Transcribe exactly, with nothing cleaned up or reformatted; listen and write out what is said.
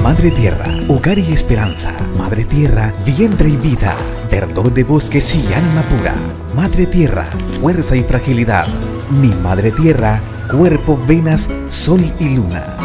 Madre Tierra, hogar y esperanza. Madre Tierra, vientre y vida. Verdor de bosques y alma pura. Madre Tierra, fuerza y fragilidad. Mi Madre Tierra, cuerpo, venas, sol y luna.